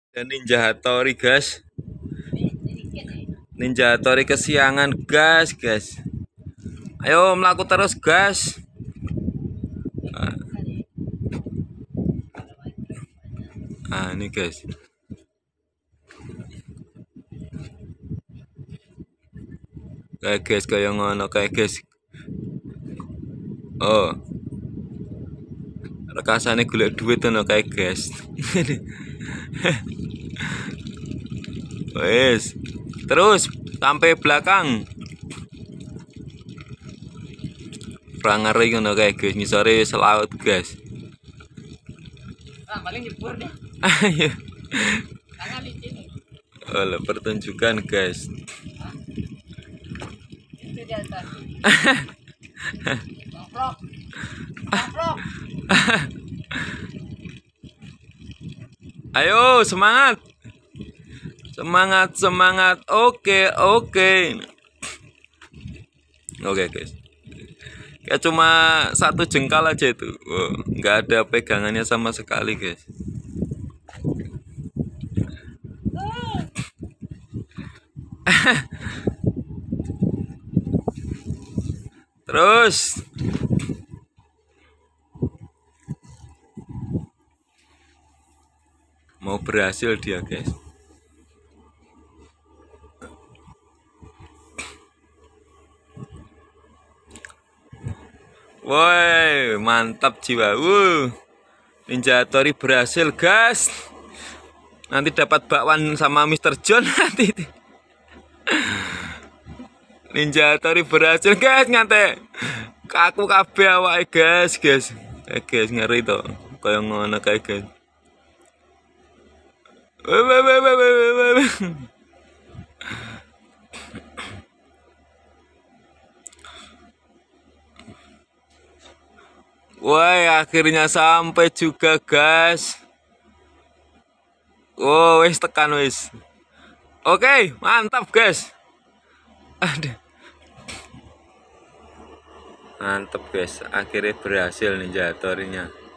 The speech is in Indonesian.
Dan Ninja Hattori guys. Ninja Hattori kesiangan guys. Ayo melaku terus guys. Ini guys. Kayak guys kayak ngono kayak guys. Oh. Rekasane golek duit ngono kayak guys. Wes. Terus sampai belakang. Prangare ngono kayak guys, ngisore selaut guys. Paling jebur deh. Ayo. Tangan licin. Oh, pertunjukan guys. Itu di atas. Koplok. Ayo semangat. Semangat. Oke guys. Ya cuma satu jengkal aja itu. Nggak ada pegangannya sama sekali guys. Terus mau berhasil dia guys. Woi, mantap jiwa. Ninja Hattori berhasil guys. Nanti dapat bakwan sama Mr. John nanti. Ninja Hattori berhasil guys, ngante. Kaku kabeh awake guys. Guys ngeri to. Kaya ngono kae guys. Woi, akhirnya sampai juga guys. Oh, wis tekan wis. Oke, mantap guys. Aduh. Mantap guys, akhirnya berhasil Ninja Hattori-nya.